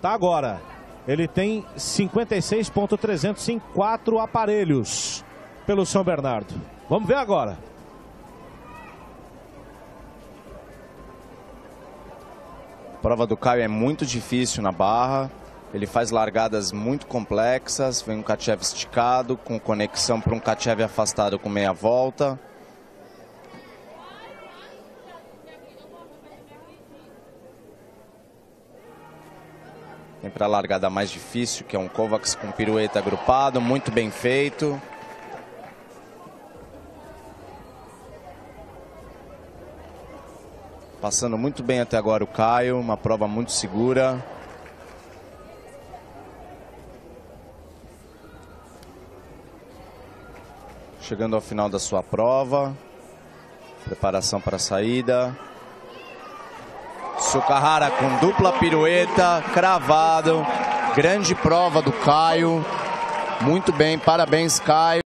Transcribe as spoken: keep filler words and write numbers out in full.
Tá agora. Ele tem cinquenta e seis ponto trezentos em quatro aparelhos pelo São Bernardo. Vamos ver agora. A prova do Caio é muito difícil na barra. Ele faz largadas muito complexas. Vem um Katchev esticado, com conexão para um Katchev afastado com meia volta. Tem para a largada mais difícil, que é um Kovacs com pirueta agrupado, muito bem feito. Passando muito bem até agora o Caio, uma prova muito segura. Chegando ao final da sua prova. Preparação para a saída. Sukahara com dupla pirueta, cravado. Grande prova do Caio. Muito bem, parabéns, Caio.